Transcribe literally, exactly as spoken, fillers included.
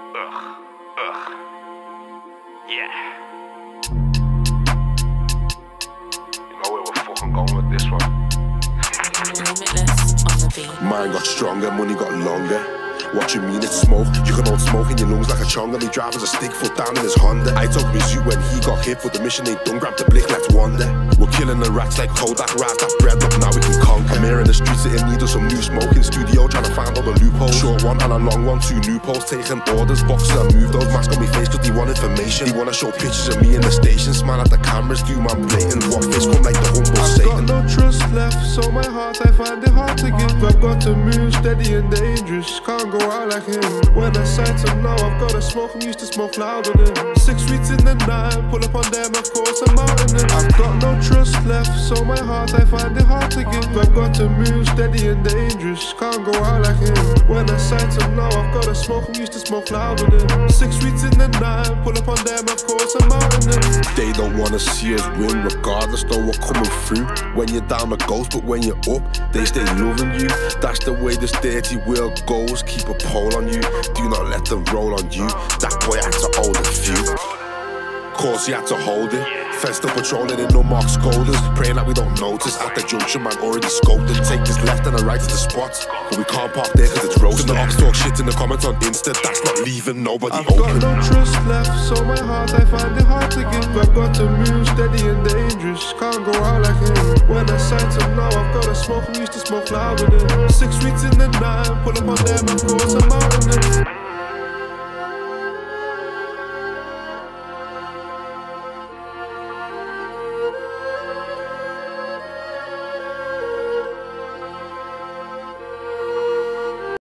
Ugh, ugh, yeah. You know where we're fucking going with this one. Limitless on the beat. Mind got stronger, money got longer. What you mean it's smoke? You can hold smoke in your lungs like a chonga. Me driving a stick foot down in his Honda. I took me suit when he got hit for the mission ain't done. Grab the blick, let's wander. We're killing the rats like Kodak. Rise that bread up, now we can conquer. I'm here in the streets sitting need of some new smoke in studio, trying to find all the loopholes. Short one and a long one, two new poles. Taking orders, boxes and move those masks on me face cause they want information. They wanna show pictures of me in the station. Smile at the cameras, do my blatant. Whatface come like the humble Satan. I've got no trust left, so my heart I find it hard to give. I've got to move steady and dangerous, can't go out like him. When I sight him now, I've got to smoke. I'm used to smoke louder than six streets in the night. Pull up on them, of course I'm out in them. I've got no trust left, so my heart I find it hard to give. I've got to move steady and dangerous, can't go out like him. When I sight him now, I've got to smoke. I'm used to smoke louder than six streets in the night. Pull up on them, of course I'm out in them. They don't wanna see us win, regardless though we're coming through. When you're down the ghost, but when you're up, they stay loving you. That's the way this dirty world goes. Keep a pole on you, do not let them roll on you. That boy had to hold a few. Course he had to hold it. Fed still patrolling in no mark scolders. Praying that we don't notice. At the junction man already scoped it. Take this left and a right to the spot, but we can't park there cause it's roasting. The ops talk shit in the comments on Insta. That's not leaving nobody I've open. got no trust left, so my heart I find it hard to give. I've got to move steady and dangerous, can't go out like him. When I sight him now, I've got to smoke. I'm used to smoke louder than six streets in the night. Pull up on them, of course I'm out in them.